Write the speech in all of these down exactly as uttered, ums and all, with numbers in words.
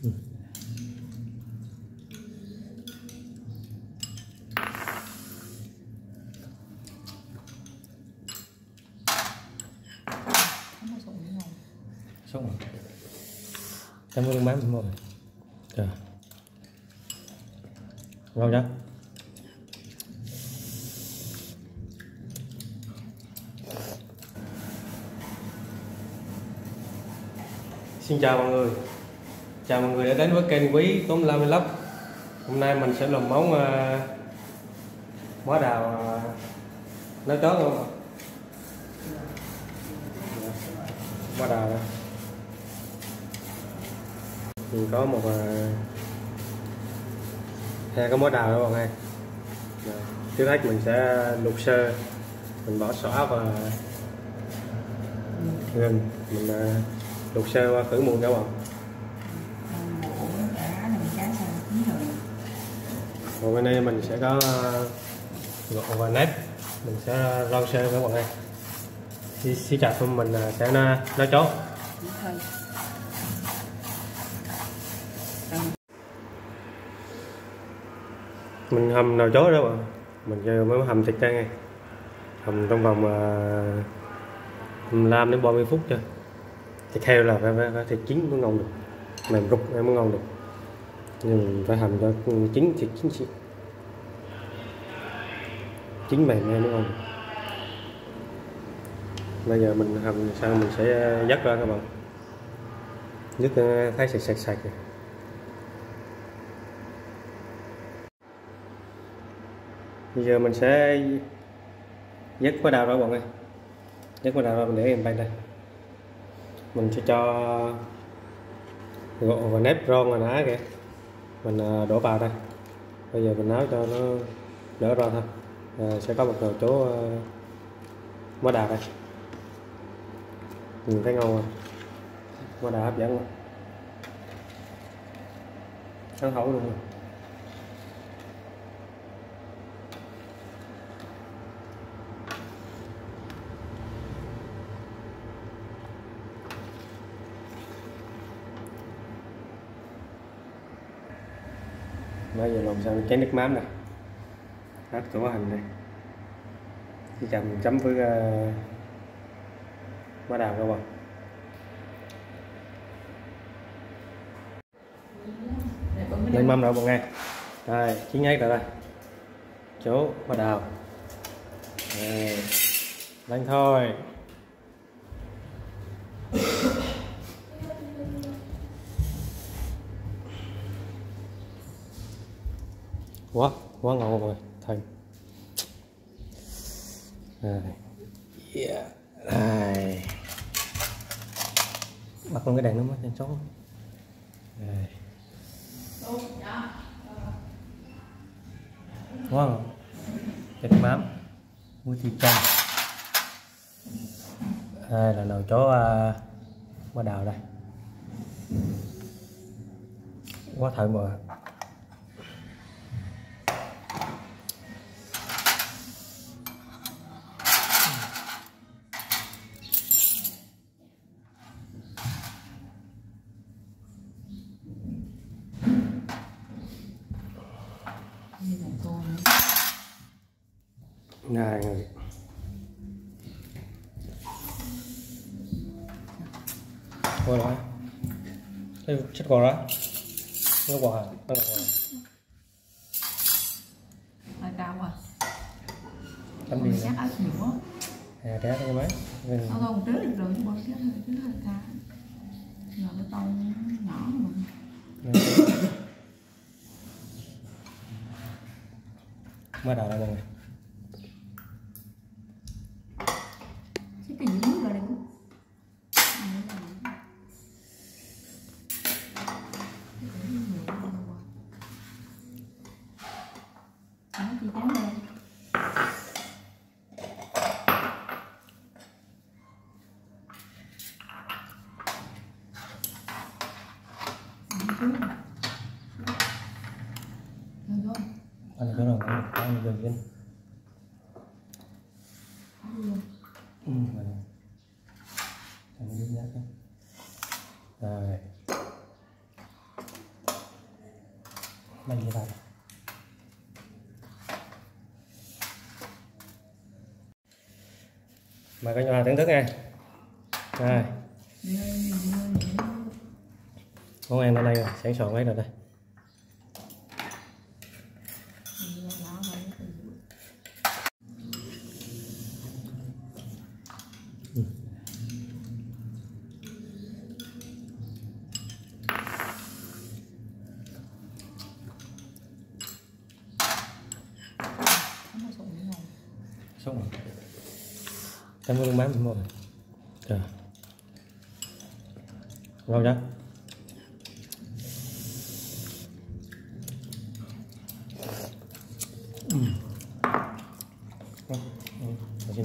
Ừ. Xong rồi. Cảm ơn má mình rồi. Trời. Ngon chưa? Xin chào mọi người. Chào mọi người đã đến với kênh Quý Tốn Lam Vlog. Hôm nay mình sẽ làm món uh, món đào uh, nấu chó không? Món đào đó. Mình có một uh, hai cái món đào đó mọi người. Trước hết mình sẽ luộc sơ, mình bỏ xõa và gừng, mình uh, luộc sơ qua khử mùi các bạn. Còn bên đây mình sẽ có gọt và nếp, mình sẽ rau sơ các bạn ơi. Xí chặt của mình sẽ nấu chó. Mình hầm nồi chó đó bạn, mình giờ mới hầm thịt ra ngay, hầm trong vòng mười lăm đến ba mươi phút cho thịt heo là phải, phải, phải thịt chín mới ngon được, mềm rục mới ngon được, nhưng mình phải hầm cho chín thịt chín chín, chín mềm mới ngon được. Bây giờ mình hầm xong mình sẽ dắt ra các bạn, dứt thấy sạch sạch sạch rồi. Bây giờ mình sẽ dứt quả đào ra bọn ơi, dứt quả đào ra mình để em bay đây, mình sẽ cho gỗ và nếp ron và ná kìa, mình đổ vào đây. Bây giờ mình nấu cho nó đỡ ra thôi. À, sẽ có một nồi chỗ quả đào đây, mình thấy ngon không? Quả đào hấp dẫn không? Hắn hậu luôn rồi. Bây giờ làm sao chén nước mắm này, hết củ hành này, chỉ cần chấm với uh, quả đào các bạn. Lên mâm rồi mọi người, đây chín nhát rồi đây, chỗ quả đào, đây, lên thôi. Quá quá ngon mọi người, thành đây, yeah. Đây bắt luôn cái đèn nó mới trên số đây. Quá ngon, thịt mắm muối chi chanh, đây là nồi chó uh, quả đào đây, quá thơm rồi. Này người coi đó, cái chất còn đó, nó quả, nó quả, hơi cao à, chấm đi, chắc ớt nhiều quá, à té cái mấy, nó còn trước được rồi chứ bao chắc trước hơi cao, giờ cái tàu nhỏ mà, mới đào ra mọi người. cái gì nước rồi đây cũng đó chị chán đây. Anh có rồi, anh dừng lên. Ừ, rồi. Rồi. Mình như vậy. Mời cả nhà thưởng thức nha. Rồi. Món ăn ở đây rồi, sẵn sàng mấy rồi đây. Ừ. Sống rồi. Cảm ơn bám mọi người. Trời. Ngon chưa? Ừ. Ừ.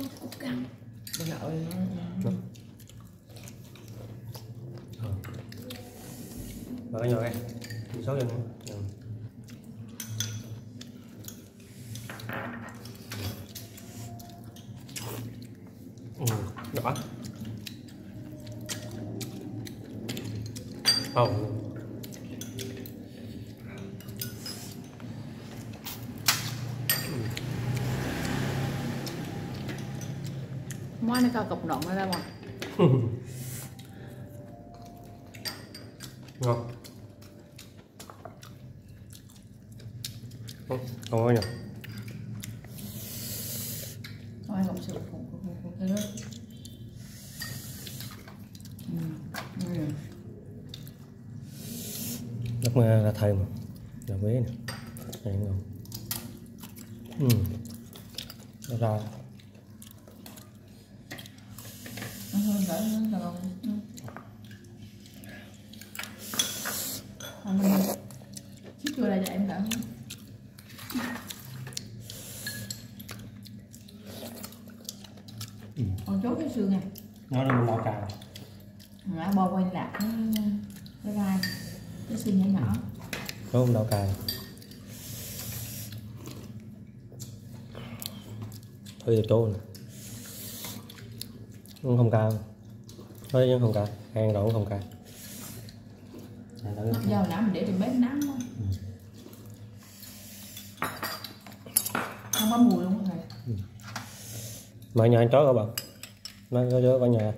Và cái nhỏ này số nhân ừ. Ừ, nhỏ oh. Món này cao cục nộn ra mà ngon không ngon nhỉ. Thôi không sự cũng cũng cũng cái đó. Lúc mà là thầy mà là quế nè, này ngon. Ừ. Đó ra. Nó hơi gỡ nó rồi. À, mình chiếc chua này cho em đỡ. Ừ. Còn chốt cái xương này. Nó là một cào. Nó bao quanh lại cái cái vai, cái xương nhỏ nhỏ. Có không đau cào. Thôi được chỗ này. Không cao. Thôi nhưng không cao, hàng đậu không cao. Giờ nãy mình để trên bếp nắng thôi. Ừ. Không có mùi luôn rồi. Ừ. Mà nhà anh chó các bạn. Nó có chó ở nhà.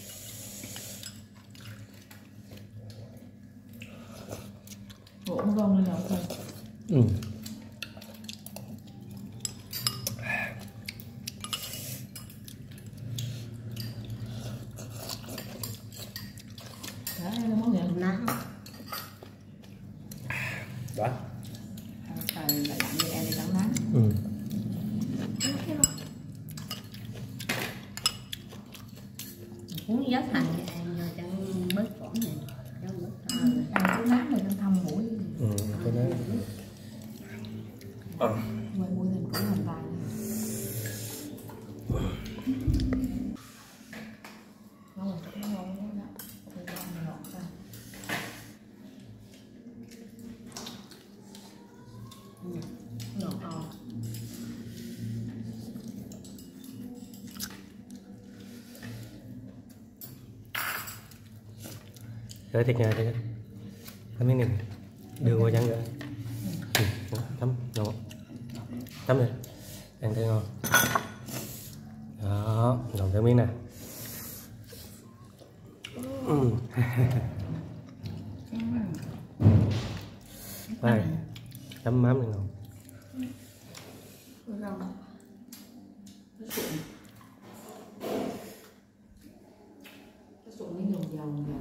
Gỗ rong lên rồi thôi. Ừ. Đấy, nó món gì nắng. Đó. Trời lại lạnh như em đi nắng nắng. Ừ. Uống gió thành cho em rồi chẳng bớt cỏ này. Ăn cứ nắng rồi trong thăm mũi. Ừ, cái đó. Ờ. Quay mũi thành cổ thành tài. Ngon rồi, nó ngon quá đó. Tôi cho ăn ngọt ra. Ngọt to. Gửi thịt nhà đi. Tắm miếng này. Đưa qua chắn nữa. Ừ, tắm ngon. Tắm đi. Ăn thấy ngon. Đó, làm cái miếng nè. Ừ. Đây. Chấm mắm này ngon. Cái sụn nó dầu dầu dầu.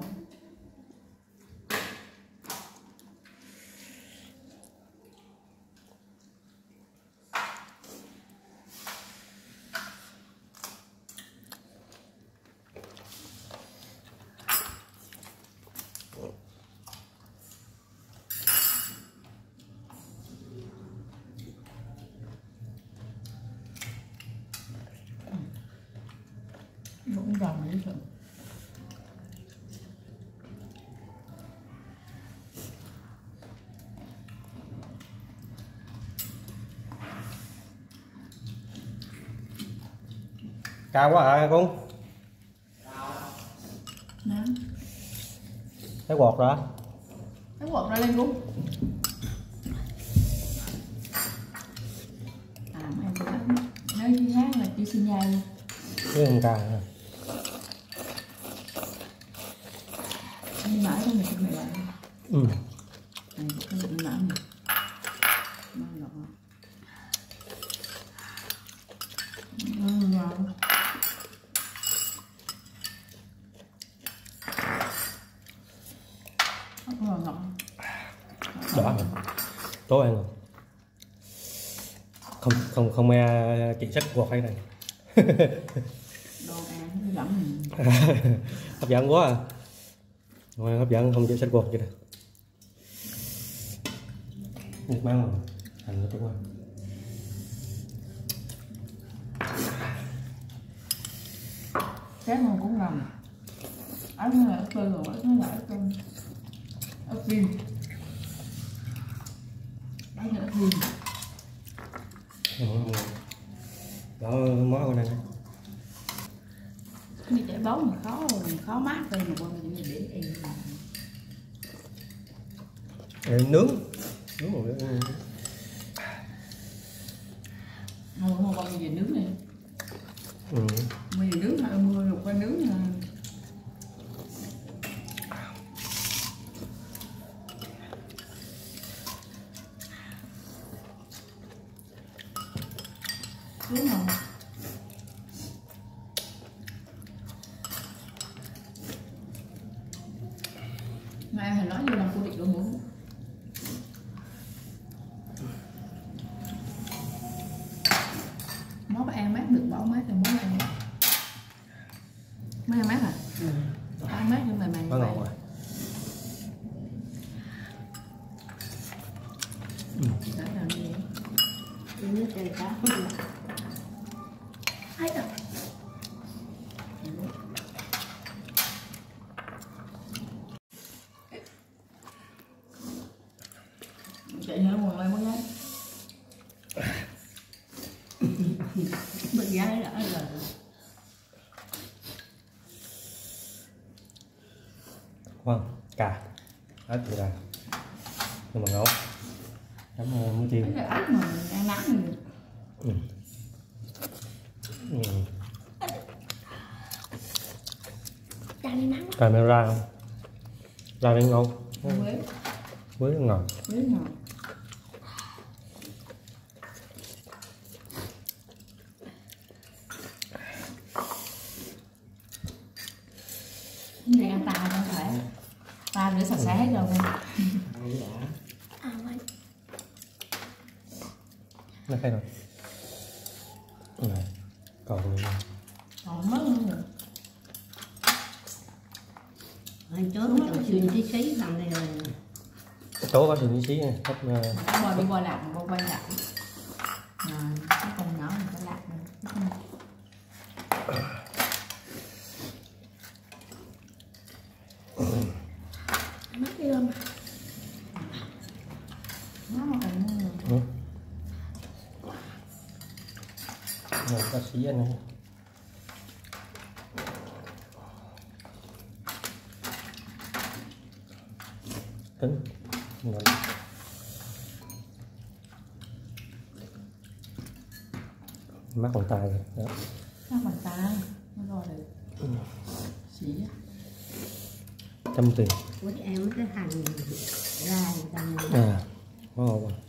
Cũng gần đấy thôi. Cao quá hả con? Đó. Thấy bọt rồi. Cái quật ra lên luôn. À mày bữa nếu như khác là chỉ xin nhai luôn. Cái con cà hả? Đi mãi thôi mình mày lại. Ừ. Này cái đi mãi này. Ngon lắm. Ừ, ngon. Ngon ngon. Đó hả? Tối ăn rồi. Không không không nghe chị sách quạt hay này. Đồ ăn hấp dẫn. Hấp dẫn quá à. Ngoài hấp dẫn không chịu sách quạt vậy nè. Nước máu rồi. Hành nó tốt quá. Cái ngon cũng ngon. Ớt nó là ớt tươi rồi, ớt nó là ớt tươi. Ớt viên. Đó là ớt viên. Đó món con này. Đi chạy bóng mà khó rồi, khó mát rồi mà con mình để em. Để nướng. Nướng một cái. Thôi không con bây giờ nướng đi. Ừ. Bây giờ nướng hay mua lục qua nướng là nướng không? Mai hồi nói như là cô định đồ muốn. Món ăn mát được bỏ mát rồi món ăn mát. Món ăn mát à? Ừ. Ăn mát nhưng mà mày Nó ngon rồi. đã làm gì? Cái nước đây cá. Hay rồi. Chạy nhớ nguồn lại mới nhá. Bật giá đã rồi. Vâng, cà. Ớt thì là. Nhưng mà ngon. Cảm ơn muối chiên. Cái ớt mà mình ăn nắng thì Ừ. Ừ. Camera không? Ra đến ngon. quế, Quế ngon. quế ngọt. Này ăn tàu không phải. Tàu rửa sạch sẽ hết rồi nè. Nó khai rồi. Này, còn nữa. Còn mất nữa rồi. Anh chốt nó chọn xuyên xí xí làm đây rồi. Tố có thường xí nha. Hấp uh... Bò đi bò lạc, bò quay lạc. Rồi, cái con nhỏ mình phải lạc này. Mất đi không? Nó mà còn nữa. Ừ. Rồi có xí anh này. Cứng. Rồi. Mắc bằng tay rồi. Đó. Nó bằng tay, nó rồi được. Ừ. Xỉ á. Trăm tiền. Của em cái hành ra tầm À, ngon rồi.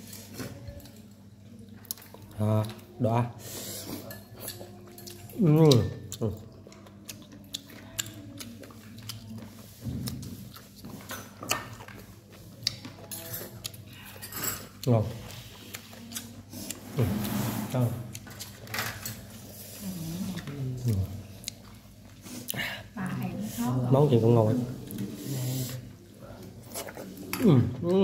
À, đọa. Ừ. Ừ. Ngon. Ừ. Đó. Ừ. Bài nó khó. Món gì cũng ngon ấy. Ừ. Ừ.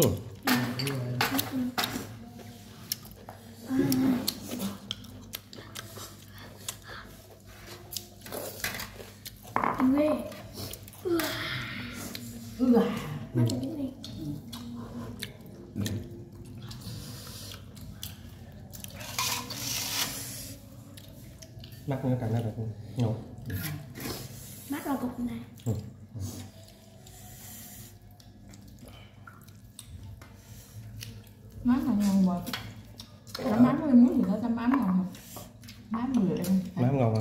Ghê. Ừ à. Mắc nó cạnh nó được ngon. mắt vào cục này. Ừ. ngon mà. Chấm mắm em muốn gì nữa, chấm mắm ngon mà. Mắm vừa em. Mắm ngon không?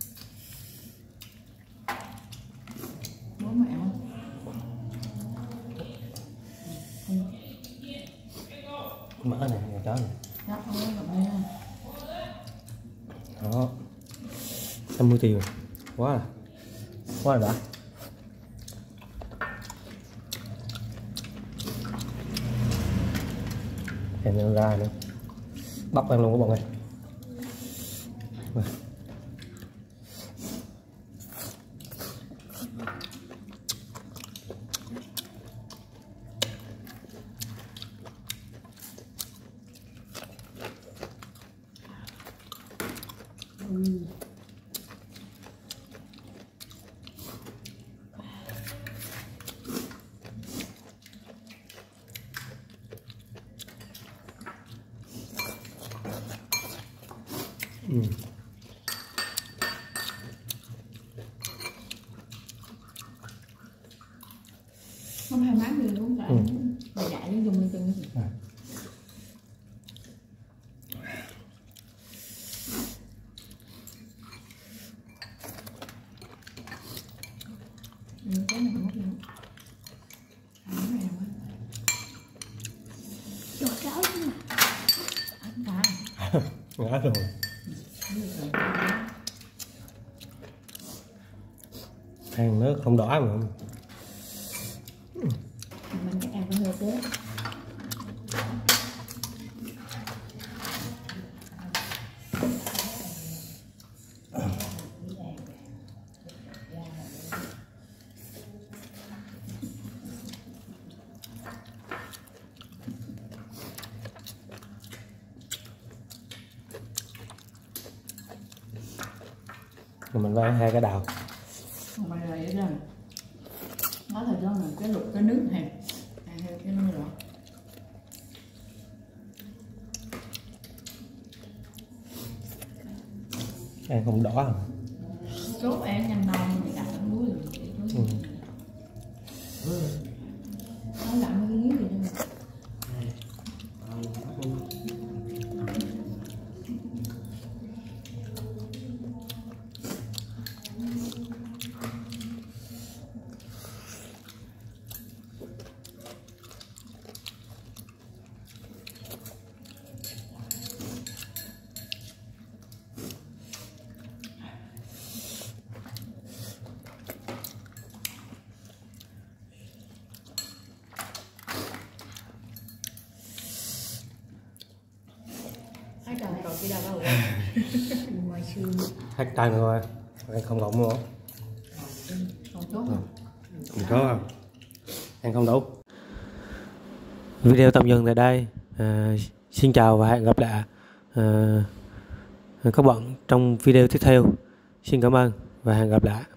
Bố mẹ không? Mỡ này, nhà chó này. Đó, không có gặp nha. Đó. năm mươi tiền. Quá à. Quá là đã. Hẹn nó ra nữa. Bóc ăn luôn các bạn ơi. Ừ. Ừ. Không hay mắm gì cũng phải. Ừ. Bà dạy nó dùng từng. À. Ừ, cái này mất luôn. Cái này mất. Trời ơi. Anh ta. Ngã rồi. Ăn nó không đỏ mà. Mình cái ăn hơi tết. Rồi mình phải hai cái đào. Không phải là vậy đó. Nói thật ra là cái lục cái nước này ăn theo cái nước rồi. Ăn không đỏ à. Chốt ăn nhanh non thì đặt ở núi rồi. Ừ. Nó làm cái miếng gì đâu. Ai trời còn cái đâu đâu. Ngoài xương. Hết tay rồi. Ăn không động nữa. Còn chốt Ừ. không? Không có không? Ăn không đủ. Video tạm dừng tại đây. À, xin chào và hẹn gặp lại à, các bạn trong video tiếp theo. Xin cảm ơn và hẹn gặp lại.